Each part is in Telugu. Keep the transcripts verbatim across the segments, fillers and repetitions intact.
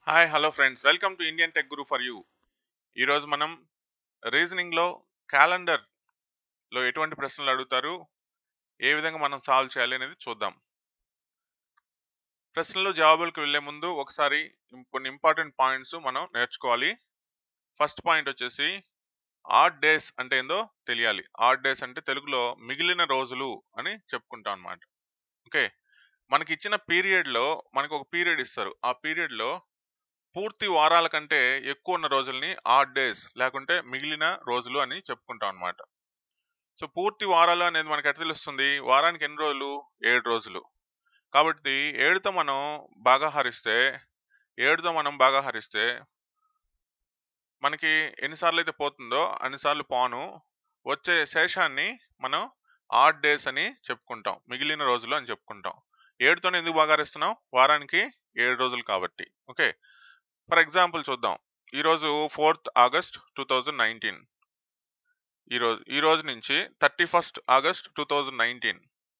Hi hello friends welcome to Indian tech guru for you. ఈరోజు మనం రీజనింగ్లో క్యాలెండర్లో ఎటువంటి ప్రశ్నలు అడుగుతారు, ఏ విధంగా మనం సాల్వ్ చేయాలి అనేది చూద్దాం. ప్రశ్నలు జవాబులకు వెళ్లే ముందు ఒకసారి కొన్ని ఇంపార్టెంట్ పాయింట్స్ మనం నేర్చుకోవాలి. ఫస్ట్ పాయింట్ వచ్చేసి ఆడ్ డేస్ అంటే ఏందో తెలియాలి. ఆడ్ డేస్ అంటే తెలుగులో మిగిలిన రోజులు అని చెప్పుకుంటాం అన్నమాట. ఓకే, మనకి ఇచ్చిన పీరియడ్లో మనకు ఒక పీరియడ్ ఇస్తారు. ఆ పీరియడ్లో పూర్తి వారాల కంటే ఎక్కువ ఉన్న రోజుల్ని ఆడ్ డేస్ లేకుంటే మిగిలిన రోజులు అని చెప్పుకుంటాం అన్నమాట. సో పూర్తి వారాలు అనేది మనకి ఎట్లా తెలుస్తుంది? వారానికి ఎన్ని రోజులు? ఏడు రోజులు. కాబట్టి ఏడుతో మనం బాగా హరిస్తే ఏడుతో మనం బాగా హరిస్తే మనకి ఎన్నిసార్లు అయితే పోతుందో అన్నిసార్లు పోను వచ్చే శేషాన్ని మనం ఆడ్ డేస్ అని చెప్పుకుంటాం, మిగిలిన రోజులు అని చెప్పుకుంటాం. ఏడుతోనే ఎందుకు బాగా హరిస్తున్నాం? వారానికి ఏడు రోజులు కాబట్టి. ఓకే, ఫర్ ఎగ్జాంపుల్ చూద్దాం. ఈరోజు fourth August two thousand nineteen. ఈరోజు ఈ రోజు నుంచి thirty first August two thousand nineteen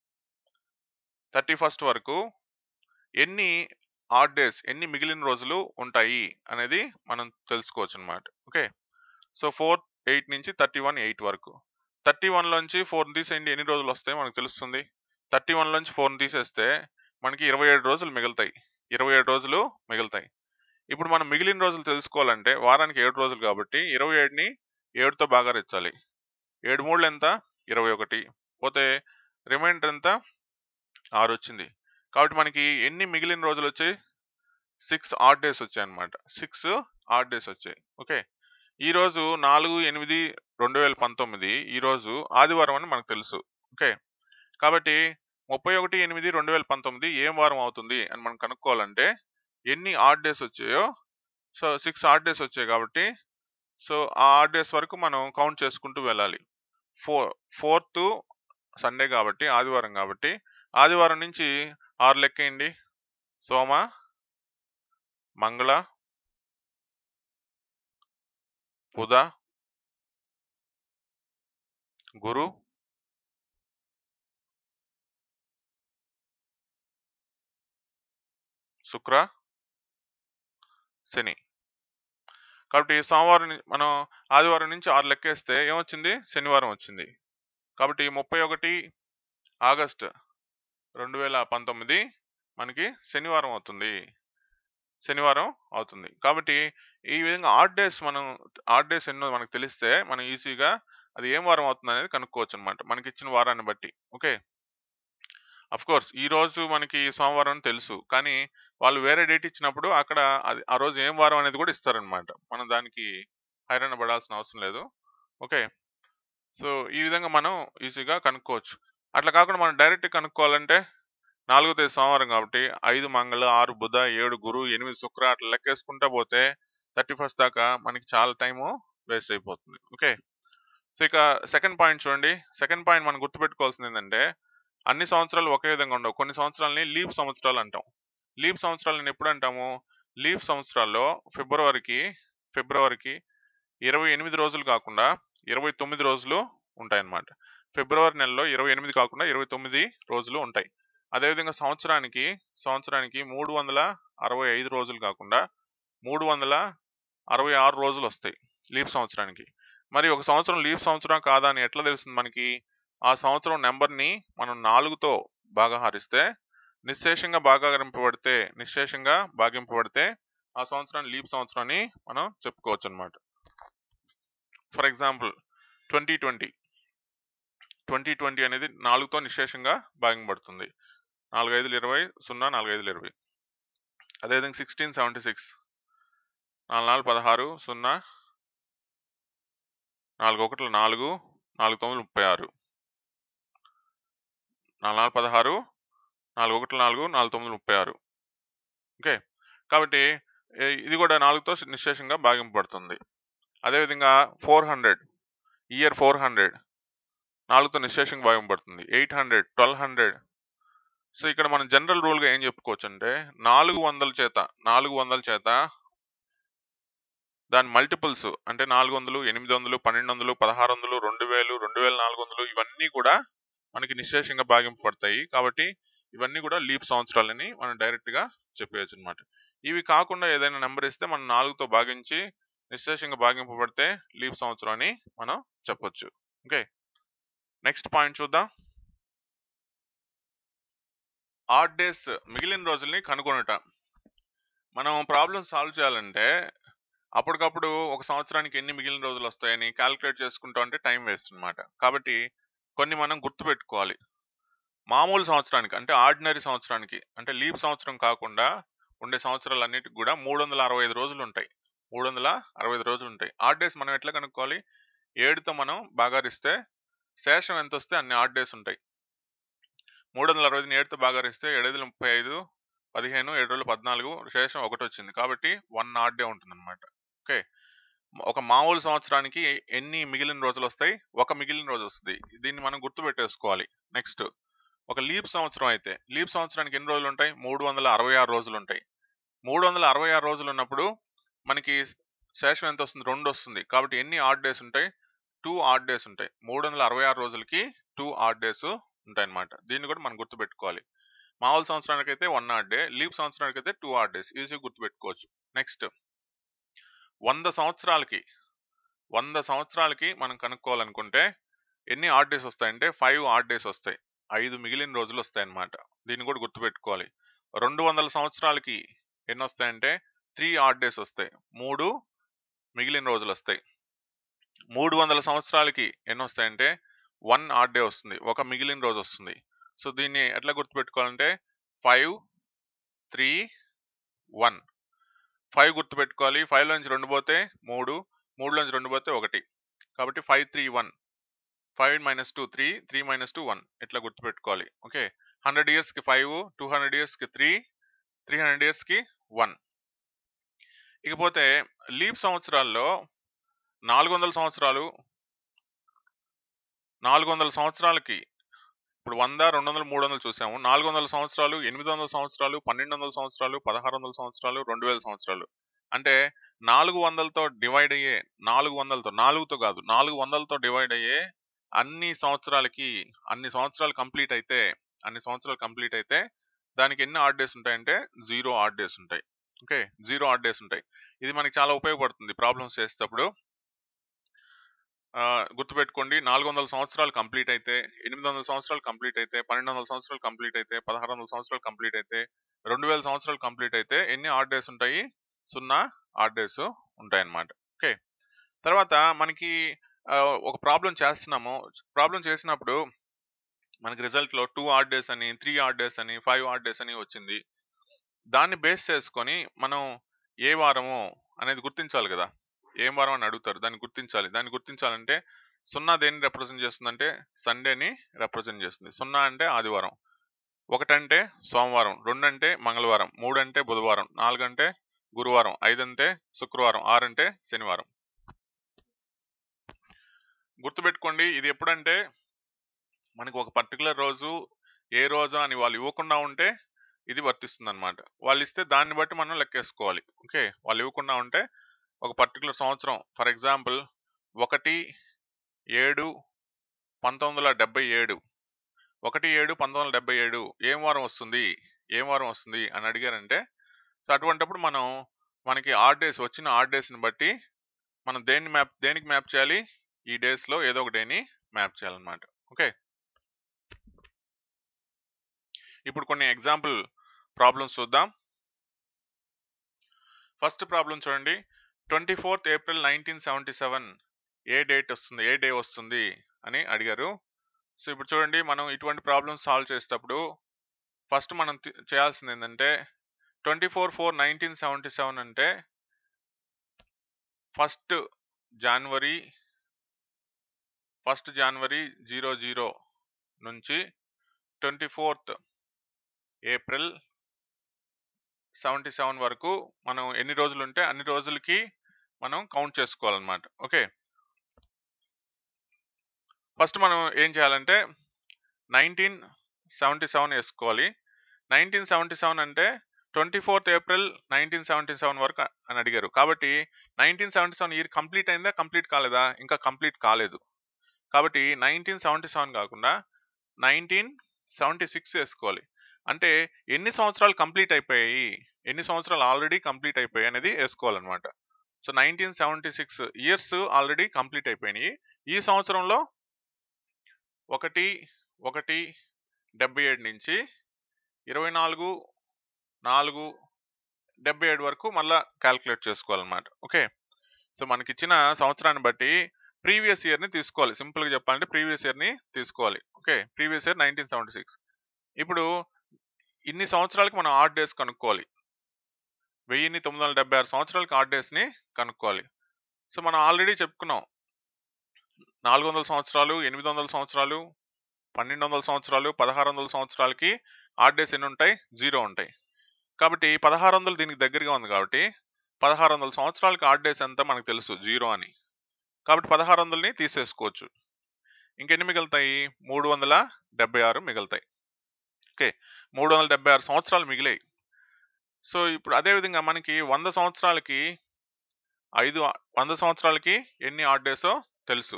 thirty first వరకు ఎన్ని ఆడ్ డేస్, ఎన్ని మిగిలిన రోజులు ఉంటాయి అనేది మనం తెలుసుకోవచ్చు అనమాట. ఓకే, సో ఫోర్త్ ఎయిట్ నుంచి థర్టీ వన్ ఎయిట్ వరకు. థర్టీ వన్లోంచి ఫోర్ తీసేయండి, ఎన్ని రోజులు వస్తాయి మనకు తెలుస్తుంది. థర్టీ వన్లోంచి ఫోర్ తీసేస్తే మనకి ఇరవై ఏడు రోజులు మిగులుతాయి. ఇరవై ఏడు రోజులు మిగులుతాయి. ఇప్పుడు మనం మిగిలిన రోజులు తెలుసుకోవాలంటే వారానికి ఏడు రోజులు కాబట్టి ఇరవై ఏడుని ఏడుతో బాగా రెచ్చాలి. ఏడు మూడులు ఎంత? ఇరవై ఒకటి. పోతే రిమైండర్ ఎంత? ఆరు వచ్చింది. కాబట్టి మనకి ఎన్ని మిగిలిన రోజులు వచ్చాయి? సిక్స్ ఆడ్ డేస్ వచ్చాయి అనమాట. సిక్స్ ఆడ్ డేస్ వచ్చాయి. ఓకే, ఈరోజు నాలుగు ఎనిమిది రెండు వేల పంతొమ్మిది ఈరోజు ఆదివారం అని మనకు తెలుసు. ఓకే, కాబట్టి ముప్పై ఒకటి ఎనిమిది రెండు వేల పంతొమ్మిది ఏం వారం అవుతుంది అని మనం కనుక్కోవాలంటే ఎన్ని ఆడ్ డేస్ వచ్చాయో, సో సిక్స్ ఆడ్ డేస్ వచ్చాయి కాబట్టి సో ఆ ఆడ్ డేస్ వరకు మనం కౌంట్ చేసుకుంటూ వెళ్ళాలి. ఫోర్ ఫోర్త్ సండే కాబట్టి ఆదివారం కాబట్టి ఆదివారం నుంచి ఆరు లెక్కేయండి. సోమ, మంగళ, బుధ, గురు, శుక్ర, శని. కాబట్టి సోమవారం ని- మనం ఆదివారం నుంచి ఆరు లెక్కేస్తే ఏమొచ్చింది? శనివారం వచ్చింది. కాబట్టి ముప్పై ఒకటి ఆగస్ట్ రెండు వేల పంతొమ్మిది మనకి శనివారం అవుతుంది. శనివారం అవుతుంది. కాబట్టి ఈ విధంగా ఆడ్ డేస్ మనం ఆడ్ డేస్ ఎన్నో మనకు తెలిస్తే మనం ఈజీగా అది ఏం వారం అవుతుంది అనేది కనుక్కోవచ్చు అనమాట, మనకి ఇచ్చిన వారాన్ని బట్టి. ఓకే, అఫ్ కోర్స్ ఈ రోజు మనకి సోమవారం అని తెలుసు, కానీ వాళ్ళు వేరే డేట్ ఇచ్చినప్పుడు అక్కడ అది ఆ రోజు ఏం వారం అనేది కూడా ఇస్తారనమాట. మనం దానికి హైరాణ పడాల్సిన అవసరం లేదు. ఓకే, సో ఈ విధంగా మనం ఈజీగా కనుక్కోవచ్చు. అట్లా కాకుండా మనం డైరెక్ట్ కనుక్కోవాలంటే నాలుగో తేదీ సోమవారం కాబట్టి ఐదు మంగళ, ఆరు బుధ, ఏడు గురు, ఎనిమిది శుక్ర అట్లా లెక్కేసుకుంటా పోతే థర్టీ ఫస్ట్ దాకా మనకి చాలా టైము వేస్ట్ అయిపోతుంది. ఓకే, సో ఇక సెకండ్ పాయింట్ చూడండి. సెకండ్ పాయింట్ మనం గుర్తుపెట్టుకోవాల్సింది ఏంటంటే అన్ని సంవత్సరాలు ఒకే విధంగా ఉండవు. కొన్ని సంవత్సరాలని లీప్ సంవత్సరాలు అంటాం. లీప్ సంవత్సరాలను ఎప్పుడు అంటాము? లీప్ సంవత్సరాల్లో ఫిబ్రవరికి ఫిబ్రవరికి ఇరవై ఎనిమిది రోజులు కాకుండా ఇరవై తొమ్మిది రోజులు ఉంటాయన్నమాట. ఫిబ్రవరి నెలలో ఇరవై ఎనిమిది కాకుండా ఇరవై తొమ్మిది రోజులు ఉంటాయి. అదేవిధంగా సంవత్సరానికి సంవత్సరానికి మూడు వందల అరవై ఐదు రోజులు కాకుండా మూడు వందల అరవై ఆరు రోజులు వస్తాయి లీప్ సంవత్సరానికి. మరి ఒక సంవత్సరం లీప్ సంవత్సరం కాదా అని ఎట్లా తెలుస్తుంది మనకి? ఆ సంవత్సరం నెంబర్ని మనం నాలుగుతో బాగా హరిస్తే నిశ్శేషంగా భాగింపబడితే నిశ్శేషంగా భాగింపబడితే ఆ సంవత్సరాన్ని లీప్ సంవత్సరం అని మనం చెప్పుకోవచ్చు అనమాట. For example twenty twenty twenty twenty అనేది నాలుగుతో నిశ్శేషంగా భాగింపబడుతుంది. నాలుగు ఐదులు ఇరవై, సున్నా నాలుగు ఐదులు ఇరవై. అదేవిధంగా సిక్స్టీన్ సెవెంటీ సిక్స్ నాలుగు నాలుగు పదహారు, సున్నా నాలుగు ఒకటి నాలుగు, నాలుగు తొమ్మిది ముప్పై ఆరు. నాలుగు నాలుగు పదహారు, నాలుగు ఒకటి నాలుగు, నాలుగు తొమ్మిది ముప్పై ఆరు. ఓకే, కాబట్టి ఏ- ఇది కూడా నాలుగుతో నిశ్శేషంగా భాగింపబడుతుంది. అదేవిధంగా four hundred year four hundred నాలుగుతో నిశ్శేషంగా భాగింపబడుతుంది. Eight hundred twelve hundred. So ఇక్కడ మనం జనరల్ రూల్గా ఏం చెప్పుకోవచ్చు అంటే నాలుగు వందల చేత నాలుగు వందల చేత దాని మల్టిపుల్స్ అంటే నాలుగు వందలు, ఎనిమిది వందలు, పన్నెండు వందలు, పదహారు వందలు, రెండు వేలు, రెండు వేల నాలుగు వందలు ఇవన్నీ కూడా మనకి నిశ్శేషంగా భాగింపబడతాయి. కాబట్టి ఇవన్నీ కూడా లీప్ సంవత్సరాలని మనం డైరెక్ట్ గా చెప్పేయచ్చు అనమాట. ఇవి కాకుండా ఏదైనా నెంబర్ ఇస్తే మనం నాలుగుతో భాగించి నిశ్శేషంగా భాగింపబడితే లీప్ సంవత్సరం అని మనం చెప్పొచ్చు. ఓకే, నెక్స్ట్ పాయింట్ చూద్దాం. ఆడ్ డేస్ మిగిలిన రోజుల్ని కనుగొనుట. మనం ప్రాబ్లమ్ సాల్వ్ చేయాలంటే అప్పటికప్పుడు ఒక సంవత్సరానికి ఎన్ని మిగిలిన రోజులు వస్తాయని క్యాలిక్యులేట్ చేసుకుంటూ అంటే టైం వేస్ట్ అనమాట. కాబట్టి కొన్ని మనం గుర్తుపెట్టుకోవాలి. మామూలు సంవత్సరానికి అంటే ఆర్డినరీ సంవత్సరానికి అంటే లీప్ సంవత్సరం కాకుండా ఉండే సంవత్సరాలన్నిటికి కూడా మూడు వందల అరవై ఐదు రోజులు ఉంటాయి. మూడు వందల అరవై ఐదు రోజులు ఉంటాయి. ఆడ్ డేస్ మనం ఎట్లా కనుక్కోవాలి? ఏడుతో మనం భాగారిస్తే శేషం ఎంత వస్తే అన్ని ఆడ్ డేస్ ఉంటాయి. మూడు వందల అరవై ఐదుని ఏడుతో భాగారిస్తే ఏడైదులు ముప్పై ఐదు, పదిహేను, ఏడు రోజులు పద్నాలుగు, శేషం ఒకటి వచ్చింది. కాబట్టి వన్ ఆడ్ డే ఉంటుంది అనమాట. ఓకే, ఒక మామూలు సంవత్సరానికి ఎన్ని మిగిలిన రోజులు వస్తాయి? ఒక మిగిలిన రోజు వస్తుంది. దీన్ని మనం గుర్తుపెట్టేసుకోవాలి. నెక్స్ట్, ఒక లీప్ సంవత్సరం అయితే లీప్ సంవత్సరానికి ఎన్ని రోజులు ఉంటాయి? మూడు వందల అరవై ఆరు రోజులు ఉంటాయి. మూడు వందల అరవై ఆరు రోజులు ఉన్నప్పుడు మనకి శేషం ఎంత వస్తుంది? రెండు వస్తుంది. కాబట్టి ఎన్ని ఆడ్ డేస్ ఉంటాయి? టూ ఆడ్ డేస్ ఉంటాయి. మూడు వందల అరవై ఆరు రోజులకి టూ ఆడ్ డేస్ ఉంటాయి అన్నమాట. దీన్ని కూడా మనం గుర్తుపెట్టుకోవాలి. మామూలు సంవత్సరానికి అయితే వన్ ఆడ్ డే, లీప్ సంవత్సరానికి అయితే టూ ఆడ్ డేస్. ఈజీగా గుర్తుపెట్టుకోవచ్చు. నెక్స్ట్, వంద సంవత్సరాలకి వంద సంవత్సరాలకి మనం కనుక్కోవాలనుకుంటే ఎన్ని ఆడ్ డేస్ వస్తాయంటే ఫైవ్ ఆడ్ డేస్ వస్తాయి. ఐదు మిగిలిన రోజులు వస్తాయి అన్నమాట. దీన్ని కూడా గుర్తుపెట్టుకోవాలి. రెండు వందల సంవత్సరాలకి ఎన్ని వస్తాయంటే త్రీ ఆడ్ డేస్ వస్తాయి. మూడు మిగిలిన రోజులు వస్తాయి. మూడు వందల సంవత్సరాలకి ఎన్ని వస్తాయంటే వన్ ఆడ్ డే వస్తుంది. ఒక మిగిలిన రోజు వస్తుంది. సో దీన్ని ఎట్లా గుర్తుపెట్టుకోవాలంటే ఫైవ్ త్రీ వన్. ఫైవ్ గుర్తుపెట్టుకోవాలి. ఫైవ్ లోంచి రెండు పోతే మూడు, మూడులోంచి రెండు పోతే ఒకటి. కాబట్టి five three one. Five minus two three, three minus two one. ఇట్లా గుర్తుపెట్టుకోవాలి. ఓకే, హండ్రెడ్ ఇయర్స్కి ఫైవ్, టూ హండ్రెడ్ ఇయర్స్కి త్రీ, త్రీ హండ్రెడ్ ఇయర్స్కి వన్. ఇకపోతే లీప్ సంవత్సరాల్లో నాలుగు వందల సంవత్సరాలు నాలుగు వందల సంవత్సరాలకి ఇప్పుడు వంద, రెండు వందలు, మూడు వందలు చూసాము. నాలుగు వందల సంవత్సరాలు, ఎనిమిది వందల సంవత్సరాలు, పన్నెండు వందల సంవత్సరాలు, పదహారు వందల సంవత్సరాలు, రెండు వేల సంవత్సరాలు. అంటే నాలుగు వందలతో డివైడ్ అయ్యే నాలుగు వందలతో నాలుగుతో కాదు నాలుగు వందలతో డివైడ్ అయ్యే అన్ని సంవత్సరాలకి అన్ని సంవత్సరాలు కంప్లీట్ అయితే అన్ని సంవత్సరాలు కంప్లీట్ అయితే దానికి ఎన్ని ఆడ్ డేస్ ఉంటాయంటే జీరో ఆడ్ డేస్ ఉంటాయి. ఓకే, జీరో ఆడ్ డేస్ ఉంటాయి. ఇది మనకి చాలా ఉపయోగపడుతుంది ప్రాబ్లమ్స్ చేసేటప్పుడు. గుర్తుపెట్టుకోండి, నాలుగు వందల సంవత్సరాలు కంప్లీట్ అయితే, ఎనిమిది వందల సంవత్సరాలు కంప్లీట్ అయితే, పన్నెండు వందల సంవత్సరాలు కంప్లీట్ అయితే, పదహారు వందల సంవత్సరాలు కంప్లీట్ అయితే, రెండు వేల సంవత్సరాలు కంప్లీట్ అయితే ఎన్ని ఆడ్ డేస్ ఉంటాయి? సున్నా ఆడ్ డేస్ ఉంటాయి అన్నమాట. ఓకే, తర్వాత మనకి ఒక ప్రాబ్లం చేస్తున్నాము. ప్రాబ్లం చేసినప్పుడు మనకి రిజల్ట్లో టూ ఆడ్ డేస్ అని, త్రీ ఆడ్ డేస్ అని, ఫైవ్ ఆడ్ డేస్ అని వచ్చింది. దాన్ని బేస్ చేసుకొని మనం ఏ వారము అనేది గుర్తించాలి కదా. ఏం వారం అని అడుగుతారు, దాన్ని గుర్తించాలి. దాన్ని గుర్తించాలంటే సున్నా దేన్ని రిప్రజెంట్ చేస్తుందంటే సండేని రిప్రజెంట్ చేస్తుంది. సున్నా అంటే ఆదివారం, ఒకటంటే సోమవారం, రెండు అంటే మంగళవారం, మూడు అంటే బుధవారం, నాలుగు అంటే గురువారం, ఐదు అంటే శుక్రవారం, ఆరు అంటే శనివారం. గుర్తుపెట్టుకోండి, ఇది ఎప్పుడంటే మనకి ఒక పర్టికులర్ రోజు ఏ రోజు అని వాళ్ళు ఇవ్వకుండా ఉంటే ఇది వర్తిస్తుంది అనమాట. వాళ్ళు ఇస్తే దాన్ని బట్టి మనం లెక్కేసుకోవాలి. ఓకే, వాళ్ళు ఇవ్వకుండా ఉంటే ఒక పర్టికులర్ సంవత్సరం, ఫర్ ఎగ్జాంపుల్ ఒకటి ఏడు పంతొమ్మిది వందల డెబ్బై ఏడు ఒకటి ఏడు పంతొమ్మిది వందల డెబ్బై ఏడు ఏం వారం వస్తుంది ఏం వారం వస్తుంది అని అడిగారంటే, సో అటువంటిప్పుడు మనం మనకి ఆడ్ డేస్ వచ్చిన ఆడ్ డేస్ని బట్టి మనం దేన్ని మ్యాప్ దేనికి మ్యాప్ చేయాలి? ఈ డేస్లో ఏదో ఒక డేని మ్యాప్ చేయాలన్నమాట. ఓకే, ఇప్పుడు కొన్ని ఎగ్జాంపుల్ ప్రాబ్లమ్స్ చూద్దాం. ఫస్ట్ ప్రాబ్లం చూడండి. Twenty fourth April nineteen seventy seven ఏ డేట్ వస్తుంది ఏ డే వస్తుంది అని అడిగారు. సో ఇప్పుడు చూడండి, మనం ఇటువంటి ప్రాబ్లమ్స్ సాల్వ్ చేసేటప్పుడు ఫస్ట్ మనం చేయాల్సింది ఏంటంటే twenty four four nineteen seventy seven అంటే first January first January zero zero నుంచి twenty fourth April seventy seven వరకు మనం ఎన్ని రోజులు ఉంటే అన్ని రోజులకి మనం కౌంట్ చేసుకోవాలన్నమాట. ఓకే, ఫస్ట్ మనం ఏం చేయాలంటే నైన్టీన్ సెవెంటీ సెవెన్ వేసుకోవాలి. నైన్టీన్ సెవెంటీ సెవెన్ అంటే twenty fourth April nineteen seventy seven వరకు అని అడిగారు. కాబట్టి nineteen seventy seven year complete అయిందా, కంప్లీట్ కాలేదా? ఇంకా కంప్లీట్ కాలేదు. కాబట్టి నైన్టీన్ సెవెంటీ సెవెన్ కాకుండా నైన్టీన్ సెవెంటీ సిక్స్ వేసుకోవాలి. అంటే ఎన్ని సంవత్సరాలు కంప్లీట్ అయిపోయాయి, ఎన్ని సంవత్సరాలు ఆల్రెడీ కంప్లీట్ అయిపోయాయి అనేది వేసుకోవాలన్నమాట. So nineteen seventy six years already complete అయిపోయినాయి. ఈ సంవత్సరంలో ఒకటి ఒకటి డెబ్బై ఏడు నుంచి ఇరవై నాలుగు నాలుగు డెబ్బై ఏడు వరకు మళ్ళా క్యాల్కులేట్ చేసుకోవాలన్నమాట. ఓకే, సో మనకి ఇచ్చిన సంవత్సరాన్ని బట్టి ప్రీవియస్ ఇయర్ని తీసుకోవాలి. సింపుల్గా చెప్పాలంటే ప్రీవియస్ ఇయర్ని తీసుకోవాలి. Okay, previous year nineteen seventy six. ఇప్పుడు ఇన్ని సంవత్సరాలకి మనం ఆడ్ డేస్ కనుక్కోవాలి. వెయ్యిన్ని తొమ్మిది వందల డెబ్బై ఆరు సంవత్సరాలకి ఆడ్ డేస్ని కనుక్కోవాలి. సో మనం ఆల్రెడీ చెప్పుకున్నాం, నాలుగు వందల సంవత్సరాలు, ఎనిమిది వందల సంవత్సరాలు, పన్నెండు వందల సంవత్సరాలు, పదహారు వందల సంవత్సరాలకి ఆడ్ డేస్ ఎన్ని ఉంటాయి? జీరో ఉంటాయి. కాబట్టి పదహారు వందలు దీనికి దగ్గరగా ఉంది కాబట్టి పదహారు వందల సంవత్సరాలకి ఆడ్ డేస్ ఎంత మనకు తెలుసు, జీరో అని. కాబట్టి పదహారు వందలని తీసేసుకోవచ్చు. ఇంకెన్ని మిగులుతాయి? మూడు వందల డెబ్బై ఆరు మిగులుతాయి. ఓకే, మూడు వందల డెబ్బై ఆరు సంవత్సరాలు మిగిలాయి. సో ఇప్పుడు అదేవిధంగా మనకి వంద సంవత్సరాలకి ఐదు వంద సంవత్సరాలకి ఎన్ని ఆడ్ డేసో తెలుసు.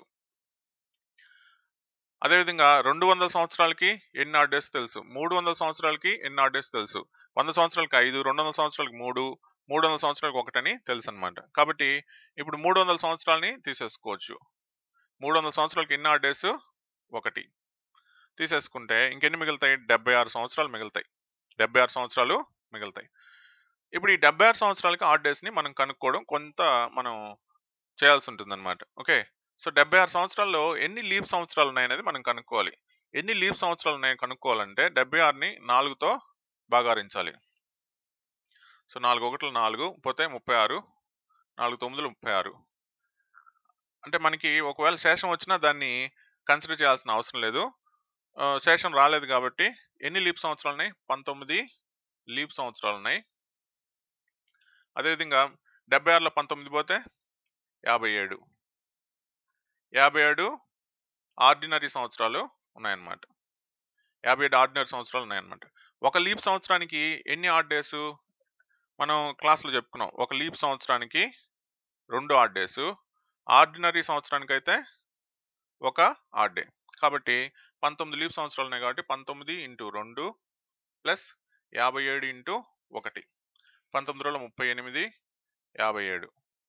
అదేవిధంగా రెండు వందల సంవత్సరాలకి ఎన్ని ఆడ్ డేస్ తెలుసు, మూడు వందల సంవత్సరాలకి ఎన్ని ఆడ్ డేస్ తెలుసు, వంద సంవత్సరాలకి ఐదు, రెండు వందల సంవత్సరాలకి మూడు, మూడు వందల సంవత్సరాలకి ఒకటని తెలుసు అనమాట. కాబట్టి ఇప్పుడు మూడు వందల సంవత్సరాలని తీసేసుకోవచ్చు. మూడు వందల సంవత్సరాలకి ఎన్ని ఆడ్ డేస్? ఒకటి. తీసేసుకుంటే ఇంకెన్ని మిగులుతాయి? డెబ్బై ఆరు సంవత్సరాలు మిగులుతాయి. డెబ్బై ఆరు సంవత్సరాలు మిగులుతాయి. ఇప్పుడు ఈ డెబ్బై ఆరు సంవత్సరాలకి ఆడ్ డేస్ని మనం కనుక్కోవడం కొంత మనం చేయాల్సి ఉంటుంది అనమాట. ఓకే, సో డెబ్బై ఆరు సంవత్సరాల్లో ఎన్ని లీప్ సంవత్సరాలు ఉన్నాయనేది మనం కనుక్కోవాలి. ఎన్ని లీప్ సంవత్సరాలు ఉన్నాయో కనుక్కోవాలంటే డెబ్బై ఆరుని నాలుగుతో భాగారించాలి. సో నాలుగు ఒకట్లు నాలుగు పోతే ముప్పై ఆరు, నాలుగు తొమ్మిదిలు ముప్పై ఆరు. అంటే మనకి ఒకవేళ శేషం వచ్చినా దాన్ని కన్సిడర్ చేయాల్సిన అవసరం లేదు. శేషం రాలేదు కాబట్టి ఎన్ని లీప్ సంవత్సరాలు ఉన్నాయి? పంతొమ్మిది లీప్ సంవత్సరాలు ఉన్నాయి. అదేవిధంగా డెబ్బై ఆరులో పంతొమ్మిది పోతే యాభై ఏడు, యాభై ఏడు ఆర్డినరీ సంవత్సరాలు ఉన్నాయన్నమాట. యాభై ఏడు ఆర్డినరీ సంవత్సరాలు ఉన్నాయన్నమాట. ఒక లీప్ సంవత్సరానికి ఎన్ని ఆడ్ డేస్ మనం క్లాస్లో చెప్పుకున్నాం. ఒక లీప్ సంవత్సరానికి రెండు ఆడ్ డేస్, ఆర్డినరీ సంవత్సరానికి అయితే ఒక ఆడ్ డే. కాబట్టి పంతొమ్మిది లీప్ సంవత్సరాలు ఉన్నాయి కాబట్టి పంతొమ్మిది ఇంటూ రెండు ప్లస్ యాభై ఏడు ఇంటూ ఒకటి, పంతొమ్మిది రోజుల ముప్పై ఎనిమిది, యాభై ఏడు,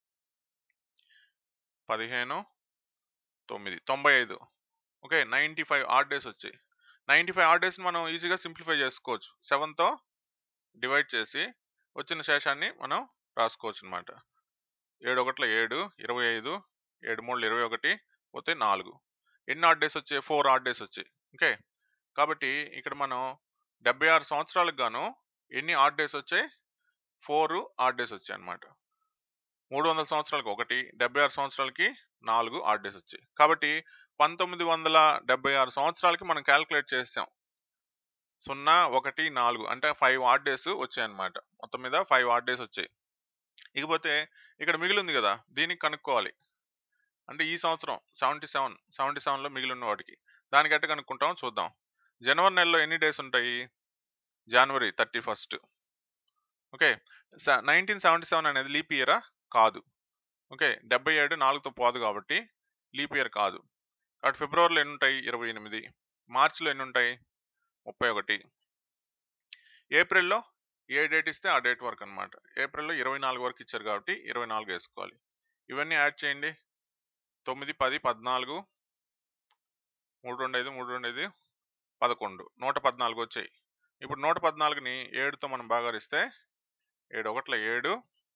పదిహేను, తొమ్మిది, తొంభై ఐదు. Okay, ninety five odd days వచ్చాయి. నైంటీ ఫైవ్ ఆడ్ డేస్ని మనం ఈజీగా సింప్లిఫై చేసుకోవచ్చు. సెవెన్తో డివైడ్ చేసి వచ్చిన శేషాన్ని మనం రాసుకోవచ్చు అనమాట. ఏడు ఒకట్ల ఏడు, ఇరవై ఐదు, ఏడు మూడు ఇరవై ఒకటి పోతే నాలుగు. ఎన్ని ఆడ్ డేస్ వచ్చాయి? ఫోర్ ఆడ్ డేస్ వచ్చాయి. ఓకే, కాబట్టి ఇక్కడ మనం డెబ్బై ఆరు సంవత్సరాలకు గాను ఎన్ని ఆడ్ డేస్ వచ్చాయి? ఫోర్ ఆడ్ డేస్ వచ్చాయి అనమాట. మూడు వందల సంవత్సరాలకు ఒకటి, డెబ్బై ఆరు సంవత్సరాలకి నాలుగు ఆడ్ డేస్ వచ్చాయి. కాబట్టి పంతొమ్మిది వందల డెబ్బై ఆరు సంవత్సరాలకి మనం క్యాల్కులేట్ చేసాం. సున్నా ఒకటి నాలుగు అంటే ఫైవ్ ఆడ్ డేస్ వచ్చాయి అనమాట. మొత్తం మీద ఫైవ్ ఆడ్ డేస్ వచ్చాయి. ఇకపోతే ఇక్కడ మిగిలి ఉంది కదా, దీనికి కనుక్కోవాలి. అంటే ఈ సంవత్సరం సెవెంటీ సెవెన్ సెవెంటీ సెవెన్లో మిగిలి ఉన్న వాటికి దానికి ఎట్ట కనుక్కుంటాం చూద్దాం. జనవరి నెలలో ఎన్ని డేస్ ఉంటాయి? January thirty first. Okay, nineteen seventy seven అనేది లీప్ ఇయరా? కాదు. ఓకే, డెబ్బై ఏడు నాలుగుతో పోదు కాబట్టి లీప్ ఇయర్ కాదు. కాబట్టి ఫిబ్రవరిలో ఎన్ని ఉంటాయి? ఇరవై ఎనిమిది. మార్చిలో ఎన్ని ఉంటాయి? ముప్పై ఒకటి. ఏప్రిల్లో ఏ డేట్ ఇస్తే ఆ డేట్ వరకు అనమాట. ఏప్రిల్లో ఇరవై నాలుగు వరకు ఇచ్చారు కాబట్టి ఇరవై నాలుగు వేసుకోవాలి. ఇవన్నీ యాడ్ చేయండి. తొమ్మిది, పది, పద్నాలుగు, మూడు రెండు ఐదు, మూడు రెండు ఐదు, పదకొండు, నూట పద్నాలుగు వచ్చాయి. ఇప్పుడు నూట పద్నాలుగుని ఏడుతో మనం భాగారిస్తే ఏడు ఒకట్ల ఏడు,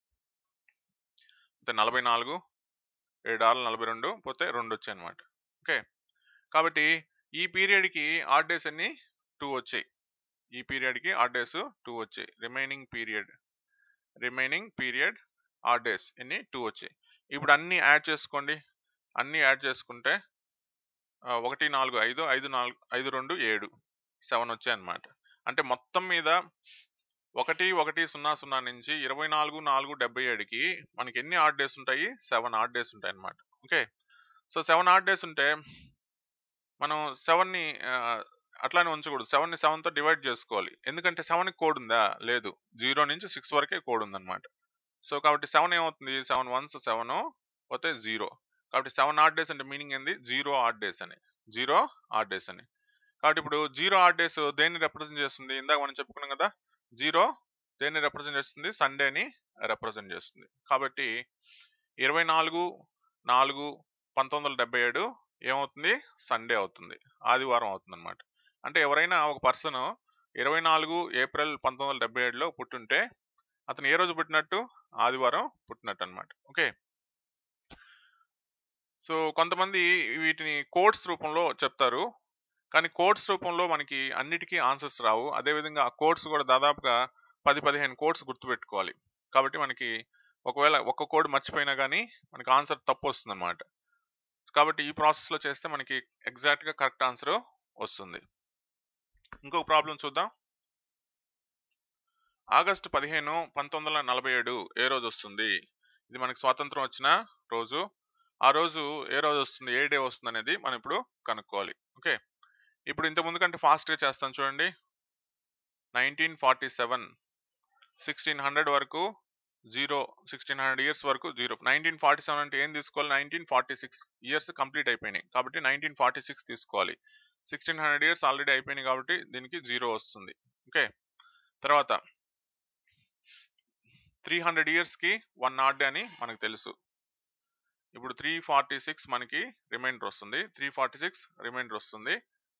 పోతే నలభై నాలుగు, ఏడు ఆరు నలభై రెండు పోతే రెండు వచ్చాయి అనమాట. ఓకే, కాబట్టి ఈ పీరియడ్కి ఆడ్ డేస్ అన్ని టూ వచ్చాయి. ఈ పీరియడ్కి ఆడ్ డేస్ టూ వచ్చాయి. Remaining period remaining period odd days ఎన్ని? టూ వచ్చాయి. ఇప్పుడు అన్ని యాడ్ చేసుకోండి. అన్ని యాడ్ చేసుకుంటే ఒకటి నాలుగు ఐదు, ఐదు నాలుగు ఐదు రెండు ఏడు, సెవెన్ వచ్చాయి అనమాట. అంటే మొత్తం మీద ఒకటి ఒకటి సున్నా సున్నా నుంచి ఇరవై నాలుగు నాలుగు డెబ్బై ఏడుకి మనకి ఎన్ని ఆడ్ డేస్ ఉంటాయి? సెవెన్ ఆడ్ డేస్ ఉంటాయి అనమాట. Okay, so seven odd days ఉంటే మనం సెవెన్ని అట్లానే ఉంచకూడదు. సెవెన్ని సెవెన్తో డివైడ్ చేసుకోవాలి. ఎందుకంటే సెవెన్కి కోడ్ ఉందా? లేదు. జీరో నుంచి సిక్స్ వరకే కోడ్ ఉందన్నమాట. సో కాబట్టి సెవెన్ ఏమవుతుంది? సెవెన్ వన్స్ సెవెన్ పోతే జీరో. కాబట్టి సెవెన్ ఆడ్ డేస్ అంటే మీనింగ్ ఏంది? జీరో ఆడ్ డేస్ అని. జీరో ఆడ్ డేస్ అని. కాబట్టి ఇప్పుడు జీరో ఆడ్ డేస్ దేన్ని రిప్రజెంట్ చేస్తుంది? ఇందాక మనం చెప్పుకున్నాం కదా, జీరో దేన్ని రిప్రజెంట్ చేస్తుంది? సండేని రిప్రజెంట్ చేస్తుంది. కాబట్టి ఇరవై నాలుగు నాలుగు పంతొమ్మిది వందల డెబ్బై ఏడు ఏమవుతుంది? సండే అవుతుంది, ఆదివారం అవుతుంది అనమాట. అంటే ఎవరైనా ఒక పర్సన్ ఇరవై నాలుగు ఏప్రిల్ పంతొమ్మిది వందల డెబ్బై ఏడులో పుట్టుంటే అతను ఏ రోజు పుట్టినట్టు? ఆదివారం పుట్టినట్టు అనమాట. ఓకే. సో కొంతమంది వీటిని కోడ్స్ రూపంలో చెప్తారు, కానీ కోడ్స్ రూపంలో మనకి అన్నిటికీ ఆన్సర్స్ రావు. అదేవిధంగా ఆ కోడ్స్ కూడా దాదాపుగా పది పదిహేను కోడ్స్ గుర్తుపెట్టుకోవాలి. కాబట్టి మనకి ఒకవేళ ఒక్క కోడ్ మర్చిపోయినా కానీ మనకి ఆన్సర్ తప్పు వస్తుంది అనమాట. కాబట్టి ఈ ప్రాసెస్లో చేస్తే మనకి ఎగ్జాక్ట్గా కరెక్ట్ ఆన్సర్ వస్తుంది. ఇంకొక ప్రాబ్లం చూద్దాం. ఆగస్టు పదిహేను పంతొమ్మిది వందల నలభై ఏడు ఏ రోజు వస్తుంది? ఇది మనకి స్వాతంత్రం వచ్చిన రోజు. ఆ రోజు ఏ రోజు వస్తుంది, ఏ డే వస్తుంది అనేది మనం ఇప్పుడు కనుక్కోవాలి. ఓకే, ఇప్పుడు ఇంత ముందు కంటే ఫాస్ట్గా చేస్తాను చూడండి. Nineteen forty seven sixteen hundred వరకు జీరో, సిక్స్టీన్ హండ్రెడ్ ఇయర్స్ వరకు జీరో. నైన్టీన్ ఫార్టీ సెవెన్ అంటే ఏం తీసుకోవాలి? Nineteen forty six years complete అయిపోయినాయి కాబట్టి నైన్టీన్ ఫార్టీ సిక్స్ తీసుకోవాలి. సిక్స్టీన్ హండ్రెడ్ ఇయర్స్ ఆల్రెడీ అయిపోయినాయి కాబట్టి దీనికి జీరో వస్తుంది. ఓకే, తర్వాత త్రీ హండ్రెడ్ ఇయర్స్కి వన్ నాట్ డే అని మనకు తెలుసు. ఇప్పుడు త్రీ ఫార్టీ సిక్స్ మనకి రిమైండర్ వస్తుంది. త్రీ ఫార్టీ సిక్స్ రిమైండర్ వస్తుంది.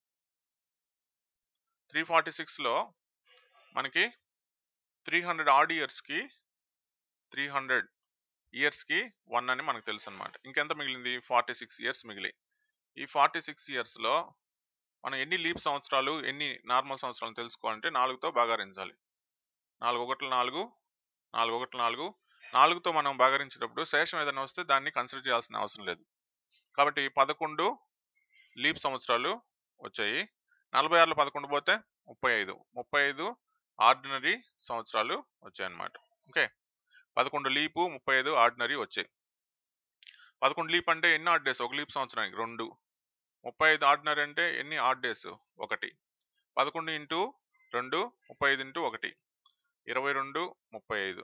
త్రీ ఫార్టీ సిక్స్లో మనకి త్రీ హండ్రెడ్ ఆడ్ ఇయర్స్కి త్రీ హండ్రెడ్ ఇయర్స్కి వన్ అని మనకు తెలుసు అనమాట. ఇంకెంత మిగిలింది? ఫార్టీ సిక్స్ ఇయర్స్ మిగిలి. ఈ ఫార్టీ సిక్స్ ఇయర్స్లో మనం ఎన్ని లీప్ సంవత్సరాలు, ఎన్ని నార్మల్ సంవత్సరాలు తెలుసుకోవాలంటే నాలుగుతో భాగారించాలి. నాలుగు ఒకట్లు నాలుగు, నాలుగు ఒకట్లు నాలుగు. నాలుగుతో మనం భాగరించేటప్పుడు శేషం ఏదైనా వస్తే దాన్ని కన్సిడర్ చేయాల్సిన అవసరం లేదు. కాబట్టి పదకొండు లీప్ సంవత్సరాలు వచ్చాయి. నలభై ఆరులో పదకొండు పోతే ముప్పై ఐదు. ముప్పై ఐదు ఆర్డినరీ సంవత్సరాలు వచ్చాయన్నమాట. ఓకే, పదకొండు లీపు, ముప్పై ఐదు ఆర్డినరీ వచ్చాయి. పదకొండు లీప్ అంటే ఎన్ని ఆడ్ డేస్? ఒక లీప్ సంవత్సరానికి రెండు. ముప్పై ఐదు ఆర్డినరీ అంటే ఎన్ని ఆడ్ డేస్? ఒకటి. పదకొండు ఇంటూ రెండు, ముప్పై ఐదు ఇంటూ ఒకటి, ఇరవై రెండు, ముప్పై ఐదు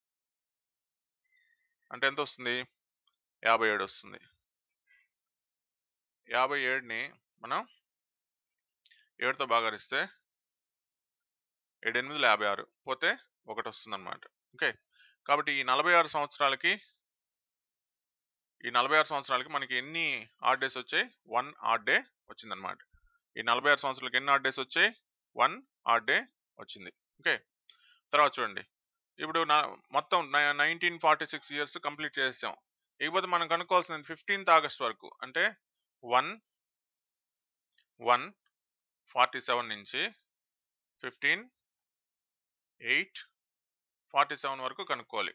అంటే ఎంత వస్తుంది? యాభై ఏడు వస్తుంది. యాభై ఏడుని మనం ఏడుతో భాగరిస్తే ఏడు ఎనిమిదిలో యాభై ఆరు పోతే ఒకటి వస్తుంది అనమాట. ఓకే, కాబట్టి ఈ నలభై ఆరు సంవత్సరాలకి ఈ నలభై ఆరు సంవత్సరాలకి మనకి ఎన్ని ఆడ్ డేస్ వచ్చాయి? వన్ ఆడ్ డే వచ్చిందనమాట. ఈ నలభై ఆరు సంవత్సరాలకి ఎన్ని ఆడ్ డేస్ వచ్చాయి? వన్ ఆడ్ డే వచ్చింది. ఓకే, తర్వాత చూడండి, ఇప్పుడు నా మొత్తం nineteen forty six years complete చేసాం. ఇకపోతే మనం కనుక్కోవాల్సింది ఫిఫ్టీన్త్ ఆగస్ట్ వరకు. అంటే వన్ వన్ ఫార్టీ సెవెన్ నుంచి ఫిఫ్టీన్ ఎయిట్ ఫార్టీ సెవెన్ వరకు కనుక్కోవాలి.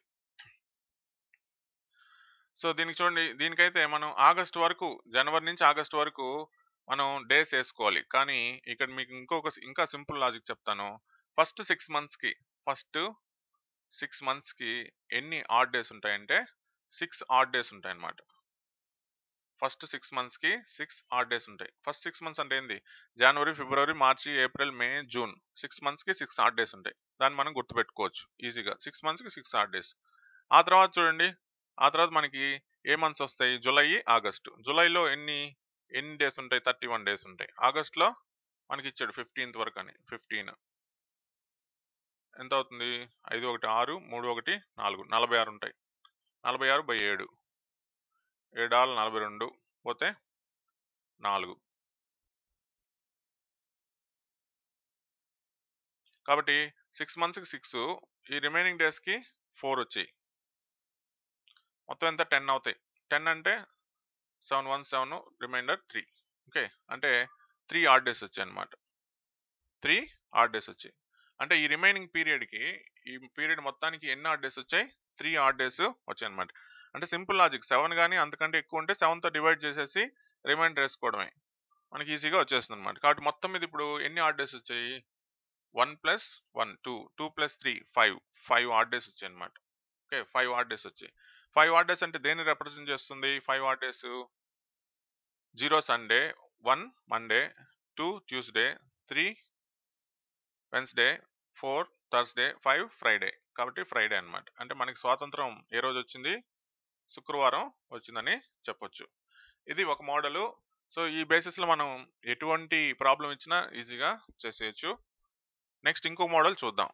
సో దీనికి చూడండి, దీనికైతే మనం ఆగస్ట్ వరకు, జనవరి నుంచి ఆగస్ట్ వరకు మనం డేస్ వేసుకోవాలి. కానీ ఇక్కడ మీకు ఇంకొక ఇంకా సింపుల్ లాజిక్ చెప్తాను. ఫస్ట్ సిక్స్ మంత్స్కి ఫస్ట్ సిక్స్ మంత్స్కి ఎన్ని ఆడ్ డేస్ ఉంటాయంటే సిక్స్ ఆడ్ డేస్ ఉంటాయి అన్నమాట. ఫస్ట్ సిక్స్ మంత్స్కి సిక్స్ ఆడ్ డేస్ ఉంటాయి. ఫస్ట్ సిక్స్ మంత్స్ అంటే ఏంది? January, February, March, April, May, June. Six మంత్స్కి సిక్స్ ఆడ్ డేస్ ఉంటాయి. దాన్ని మనం గుర్తుపెట్టుకోవచ్చు ఈజీగా. సిక్స్ మంత్స్కి సిక్స్ ఆడ్ డేస్. ఆ తర్వాత చూడండి, ఆ తర్వాత మనకి ఏ మంత్స్ వస్తాయి? July, August. జూలైలో ఎన్ని ఎన్ని డేస్ ఉంటాయి? థర్టీ వన్ డేస్ ఉంటాయి. ఆగస్టులో మనకి ఇచ్చాడు ఫిఫ్టీన్త్ వరకు అని. ఫిఫ్టీన్ ఎంత అవుతుంది? ఐదు ఒకటి ఆరు, మూడు ఒకటి నాలుగు, నలభై ఆరు ఉంటాయి. నలభై ఆరు బై ఏడు, ఏడు ఆరు నలభై రెండు పోతే నాలుగు. కాబట్టి సిక్స్ మంత్స్కి సిక్స్, ఈ రిమైనింగ్ డేస్కి ఫోర్ వచ్చాయి. మొత్తం ఎంత? టెన్ అవుతాయి. టెన్ అంటే seven one seven, reminder three. Okay, అంటే త్రీ ఆడ్ డేస్ వచ్చాయి అనమాట. త్రీ ఆడ్ డేస్ వచ్చాయి. అంటే ఈ రిమైనింగ్ పీరియడ్కి, ఈ పీరియడ్ మొత్తానికి ఎన్ని ఆడ్ డేస్ వచ్చాయి? త్రీ ఆడ్ డేస్ వచ్చాయి అనమాట. అంటే సింపుల్ లాజిక్. సెవెన్ కానీ అంతకంటే ఎక్కువ ఉంటే సెవెన్తో డివైడ్ చేసేసి రిమైండర్ వేసుకోవడమే, మనకి ఈజీగా వచ్చేస్తుంది అనమాట. కాబట్టి మొత్తం మీద ఇప్పుడు ఎన్ని ఆడ్ డేస్ వచ్చాయి? One plus one two, two plus three five, five odd days వచ్చాయి అనమాట. ఓకే, ఫైవ్ ఆడ్ డేస్ వచ్చాయి. ఫైవ్ ఆడ్ డేస్ అంటే దేన్ని రిప్రజెంట్ చేస్తుంది? Five odd days zero Sunday, one Monday, two Tuesday, three Wednesday, four Thursday, five Friday. కాబట్టి ఫ్రైడే అనమాట. అంటే మనకి స్వాతంత్రం ఏ రోజు వచ్చింది? శుక్రవారం వచ్చిందని చెప్పొచ్చు. ఇది ఒక మోడలు. సో ఈ బేసిస్లో మనం ఎటువంటి ప్రాబ్లం ఇచ్చినా ఈజీగా చేసేయచ్చు. నెక్స్ట్ ఇంకో మోడల్ చూద్దాం.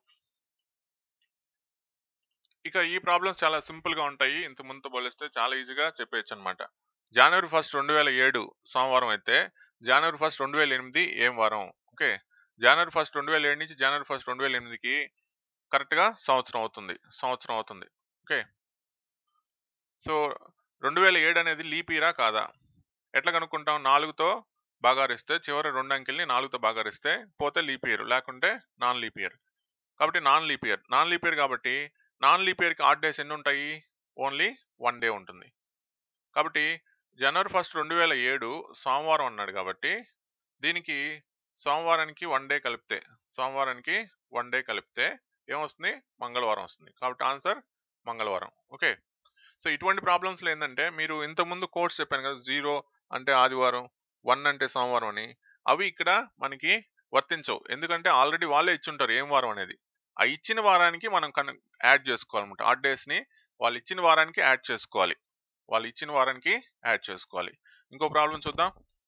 ఇక ఈ ప్రాబ్లమ్స్ చాలా సింపుల్గా ఉంటాయి. ఇంత ముందుతో పోలిస్తే చాలా ఈజీగా చెప్పేయచ్చు అనమాట. జనవరి ఫస్ట్ రెండు వేల ఏడు సోమవారం అయితే జనవరి ఫస్ట్ రెండు వేల ఎనిమిది ఏం వారం? ఓకే, జనవరి ఫస్ట్ రెండు వేల ఏడు నుంచి జనవరి ఫస్ట్ రెండు వేల ఎనిమిదికి కరెక్ట్గా సంవత్సరం అవుతుంది సంవత్సరం అవుతుంది ఓకే. సో రెండు వేల ఏడు అనేది లీప్ ఇయరా కాదా? ఎట్లా కనుక్కుంటాం? నాలుగుతో భాగారిస్తే చివరి రెండు అంకెల్ని నాలుగుతో భాగారిస్తే పోతే లీప్ ఇయర్, లేకుంటే నాన్ లీప్ ఇయర్. కాబట్టి non leap year non leap year కాబట్టి నాన్ లీప్ ఇయర్కి ఆడ్ డేస్ ఎన్ని ఉంటాయి? ఓన్లీ వన్ డే ఉంటుంది. కాబట్టి జనవరి ఫస్ట్ రెండు వేల ఏడు సోమవారం అన్నాడు కాబట్టి దీనికి సోమవారానికి వన్ డే కలిపితే సోమవారానికి వన్ డే కలిపితే ఏమొస్తుంది? మంగళవారం వస్తుంది. కాబట్టి ఆన్సర్ మంగళవారం. ఓకే, సో ఇటువంటి ప్రాబ్లమ్స్లో ఏంటంటే మీరు ఇంతకుముందు కోడ్స్ చెప్పాను కదా, జీరో అంటే ఆదివారం, వన్ అంటే సోమవారం అని, అవి ఇక్కడ మనకి వర్తించవు. ఎందుకంటే ఆల్రెడీ వాళ్ళే ఇచ్చుంటారు ఏం వారం అనేది. ఆ ఇచ్చిన వారానికి మనం కన్ యాడ్ చేసుకోవాలన్నమాట. ఆ డేస్ని వాళ్ళు ఇచ్చిన వారానికి యాడ్ చేసుకోవాలి వాళ్ళు ఇచ్చిన వారానికి యాడ్ చేసుకోవాలి. ఇంకో ప్రాబ్లం చూద్దాం.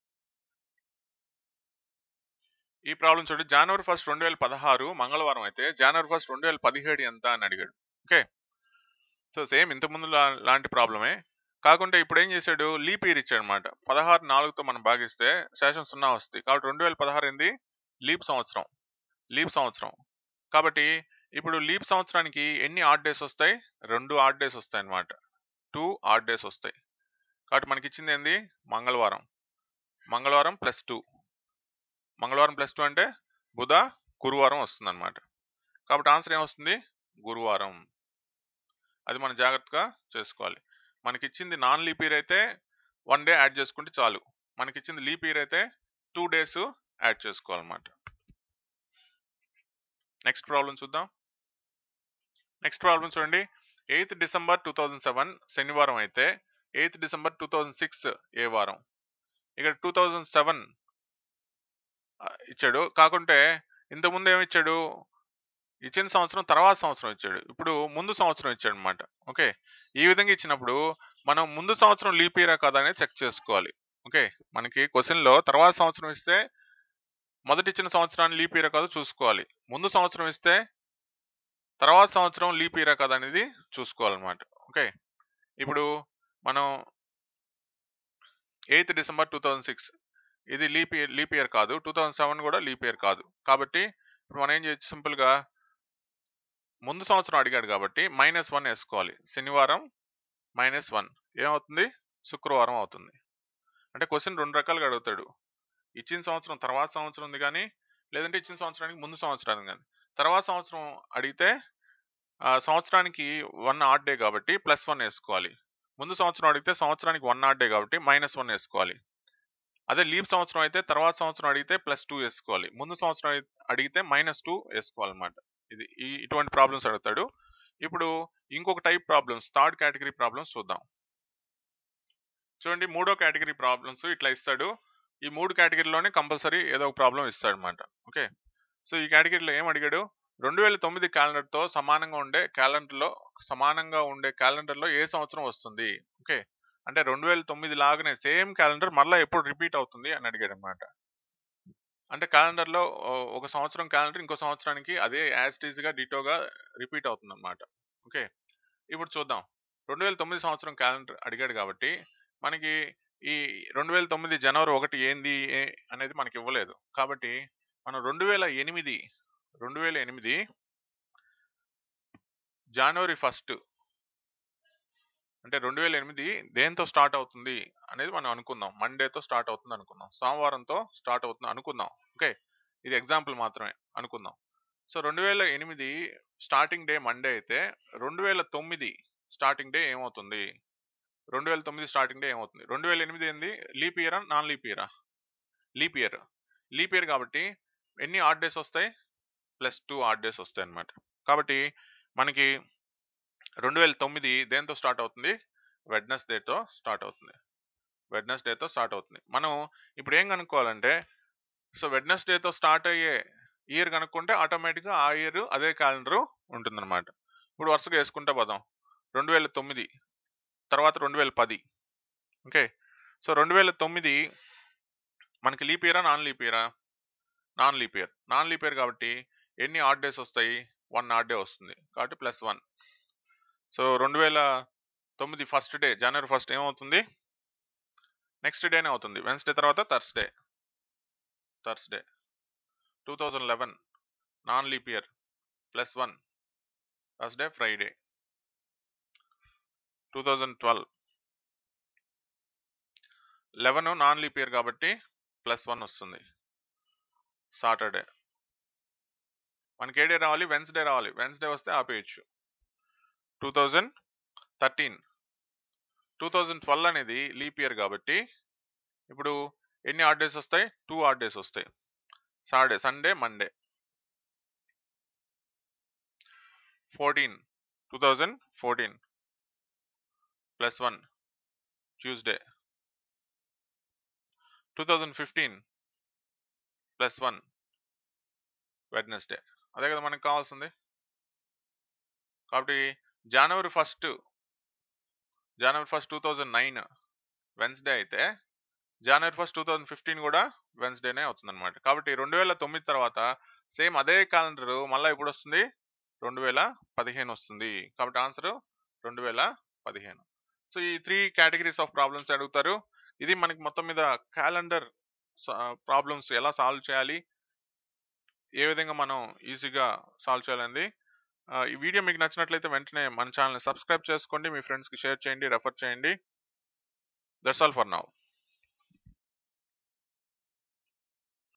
ఈ ప్రాబ్లం చూడండి. జనవరి ఫస్ట్ రెండు వేల పదహారు మంగళవారం అయితే జనవరి ఫస్ట్ రెండు వేల పదిహేడు ఎంత అని అడిగాడు. ఓకే, సో సేమ్ ఇంతకుముందు లా లాంటి ప్రాబ్లమే, కాకుంటే ఇప్పుడు ఏం చేశాడు? లీప్ ఇయర్ ఇచ్చాడు అనమాట. పదహారు నాలుగుతో మనం భాగిస్తే శేషం సున్నా వస్తుంది. కాబట్టి రెండు వేల పదహారు ఏంది? లీప్ సంవత్సరం లీప్ సంవత్సరం కాబట్టి ఇప్పుడు లీప్ సంవత్సరానికి ఎన్ని ఆడ్ డేస్ వస్తాయి? రెండు ఆడ్ డేస్ వస్తాయి అన్నమాట. టూ ఆడ్ డేస్ వస్తాయి. కాబట్టి మనకి ఇచ్చింది ఏంది? మంగళవారం మంగళవారం ప్లస్ టూ మంగళవారం ప్లస్ టూ అంటే బుధ గురువారం వస్తుంది అనమాట. కాబట్టి ఆన్సర్ ఏమొస్తుంది? గురువారం. అది మనం జాగ్రత్తగా చేసుకోవాలి. మనకి ఇచ్చింది నాన్ లీప్ ఇయర్ అయితే వన్ డే యాడ్ చేసుకుంటే చాలు. మనకి ఇచ్చింది లీప్ ఇయర్ అయితే టూ డేస్ యాడ్ చేసుకోవాలన్నమాట. నెక్స్ట్ ప్రాబ్లం చూద్దాం. నెక్స్ట్ ప్రాబ్లం చూడండి. Eighth December two thousand seven శనివారం అయితే eighth December two thousand six ఏ వారం? ఇక్కడ టూ థౌజండ్ సెవెన్ ఇచ్చాడు, కాకుంటే ఇంతకుముందు ఏమి ఇచ్చాడు? ఇచ్చిన సంవత్సరం తర్వాత సంవత్సరం ఇచ్చాడు. ఇప్పుడు ముందు సంవత్సరం ఇచ్చాడు అనమాట. ఓకే, ఈ విధంగా ఇచ్చినప్పుడు మనం ముందు సంవత్సరం లీప్ ఇయరా కాదా అనేది చెక్ చేసుకోవాలి. ఓకే, మనకి క్వశ్చన్లో తర్వాత సంవత్సరం ఇస్తే మొదటి ఇచ్చిన సంవత్సరాన్ని లీప్ ఇయరా కాదో చూసుకోవాలి. ముందు సంవత్సరం ఇస్తే తర్వాత సంవత్సరం లీప్ ఇయరా కాదా అనేది చూసుకోవాలన్నమాట. ఓకే, ఇప్పుడు మనం eighth December two thousand six ఇది లీప్ ఇయర్ లీప్ ఇయర్ కాదు, టూ థౌజండ్ సెవెన్ కూడా లీప్ ఇయర్ కాదు. కాబట్టి ఇప్పుడు మనం ఏం చేయొచ్చు? సింపుల్గా ముందు సంవత్సరం అడిగాడు కాబట్టి మైనస్ వన్ వేసుకోవాలి. శనివారం మైనస్ వన్ ఏమవుతుంది? శుక్రవారం అవుతుంది. అంటే క్వశ్చన్ రెండు రకాలుగా అడుగుతాడు. ఇచ్చిన సంవత్సరం తర్వాత సంవత్సరం ఉంది కానీ, లేదంటే ఇచ్చిన సంవత్సరానికి ముందు సంవత్సరానికి కానీ. తర్వాత సంవత్సరం అడిగితే సంవత్సరానికి వన్ ఆడ్ డే కాబట్టి ప్లస్ వన్ వేసుకోవాలి. ముందు సంవత్సరం అడిగితే సంవత్సరానికి వన్ ఆడ్ డే కాబట్టి మైనస్ వన్ వేసుకోవాలి. అదే లీప్ సంవత్సరం అయితే తర్వాత సంవత్సరం అడిగితే ప్లస్ టూ వేసుకోవాలి. ముందు సంవత్సరం అడిగితే మైనస్ టూ వేసుకోవాలన్నమాట. ఇది ఈ ఇటువంటి ప్రాబ్లమ్స్ అడుగుతాడు. ఇప్పుడు ఇంకొక type problems, third category problems చూద్దాం. చూడండి, మూడో కేటగిరీ ప్రాబ్లమ్స్ ఇట్లా ఇస్తాడు. ఈ మూడు కేటగిరీలోనే కంపల్సరీ ఏదో ఒక ప్రాబ్లం ఇస్తాడు అనమాట. ఓకే, సో ఈ కేటగిరీలో ఏం అడిగాడు? రెండు వేల తొమ్మిది క్యాలెండర్తో సమానంగా ఉండే క్యాలెండర్లో సమానంగా ఉండే క్యాలెండర్లో ఏ సంవత్సరం వస్తుంది? ఓకే, అంటే రెండు వేల తొమ్మిది లాగానే సేమ్ క్యాలెండర్ మళ్ళీ ఎప్పుడు రిపీట్ అవుతుంది అని అడిగాడు అనమాట. అంటే క్యాలెండర్లో ఒక సంవత్సరం క్యాలెండర్ ఇంకో సంవత్సరానికి అదే యాజ్ ఇట్ ఈస్గా డిటోగా రిపీట్ అవుతుంది అనమాట. ఓకే, ఇప్పుడు చూద్దాం. రెండు వేల తొమ్మిది సంవత్సరం క్యాలెండర్ అడిగాడు కాబట్టి మనకి ఈ రెండు వేల తొమ్మిది జనవరి ఒకటి ఏంది అనేది మనకి ఇవ్వలేదు. కాబట్టి మనం రెండు వేల ఎనిమిది రెండు వేల ఎనిమిది జనవరి ఫస్ట్ అంటే రెండు వేల ఎనిమిది దేంతో స్టార్ట్ అవుతుంది అనేది మనం అనుకుందాం. మండేతో స్టార్ట్ అవుతుంది అనుకుందాం, సోమవారంతో స్టార్ట్ అవుతుంది అనుకుందాం. ఓకే, ఇది ఎగ్జాంపుల్ మాత్రమే అనుకుందాం. సో రెండు వేల ఎనిమిది స్టార్టింగ్ డే మండే అయితే రెండు వేల తొమ్మిది స్టార్టింగ్ డే ఏమవుతుంది? రెండు వేల తొమ్మిది స్టార్టింగ్ డే ఏమవుతుంది? రెండు వేల ఎనిమిది ఏంది? లీప్ ఇయరా నాన్ లీప్ ఇయరా? లీప్ ఇయర్ లీప్ ఇయర్ కాబట్టి ఎన్ని ఆడ్ డేస్ వస్తాయి? ప్లస్ టూ ఆడ్ డేస్ వస్తాయి అన్నమాట. కాబట్టి మనకి రెండు వేల తొమ్మిది దేంతో స్టార్ట్ అవుతుంది? వెడ్నెస్డేతో స్టార్ట్ అవుతుంది వెడ్నెస్డేతో స్టార్ట్ అవుతుంది. మనం ఇప్పుడు ఏం కనుక్కోవాలంటే, సో వెడ్నెస్డేతో స్టార్ట్ అయ్యే ఇయర్ కనుక్కుంటే ఆటోమేటిక్గా ఆ ఇయర్ అదే క్యాలెండర్ ఉంటుందన్నమాట. ఇప్పుడు వరుసగా వేసుకుంటే పోదాం. రెండు వేల తొమ్మిది తర్వాత రెండు వేల పది. ఓకే, సో రెండు వేల తొమ్మిది మనకి లీప్ ఇయరా నాన్ లీప్ ఇయరా? Non leap year. Non leap year కాబట్టి ఎన్ని ఆడ్ డేస్ వస్తాయి? వన్ ఆడ్ డే వస్తుంది. కాబట్టి ప్లస్ వన్. సో రెండు వేల తొమ్మిది ఫస్ట్ డే జనవరి ఫస్ట్ ఏమవుతుంది? నెక్స్ట్ డేనే అవుతుంది. వెన్స్డే తర్వాత Thursday. Thursday. Two thousand eleven non leap year plus one. Thursday Friday. Two thousand twelve eleven non leap year కాబట్టి ప్లస్ వన్ వస్తుంది. సాటర్డే. మనకి ఏ డే రావాలి? వెన్స్డే రావాలి. వెన్స్డే వస్తే ఆపేయచ్చు. Two thousand thirteen two thousand twelve అనేది లీప్ ఇయర్ కాబట్టి ఇప్పుడు ఎన్ని ఆడ్ డేస్ వస్తాయి? టూ ఆడ్ డేస్ వస్తాయి. Saturday, Sunday, Monday. Fourteen two thousand fourteen plus one Tuesday. Two thousand fifteen plus one Wednesday. అదే కదా మనకు కావాల్సింది. కాబట్టి January first January first two thousand nine Wednesday అయితే January first two thousand fifteen కూడా వెన్స్డేనే అవుతుంది అనమాట. కాబట్టి రెండు వేల తొమ్మిది తర్వాత సేమ్ అదే క్యాలెండర్ మళ్ళీ ఇప్పుడు వస్తుంది రెండు వేల పదిహేను వస్తుంది. కాబట్టి ఆన్సర్ రెండు వేల పదిహేను. సో ఈ త్రీ కేటగిరీస్ ఆఫ్ ప్రాబ్లమ్స్ అడుగుతారు. ఇది మనకి మొత్తం మీద క్యాలెండర్ ప్రాబ్లమ్స్ ఎలా సాల్వ్ చేయాలి, ఏ విధంగా మనం ఈజీగా సాల్వ్ చేయాలండి. ఈ వీడియో మీకు నచ్చినట్లయితే వెంటనే మన ఛానల్ని సబ్స్క్రైబ్ చేసుకోండి, మీ ఫ్రెండ్స్కి షేర్ చేయండి, రెఫర్ చేయండి. That's all for now.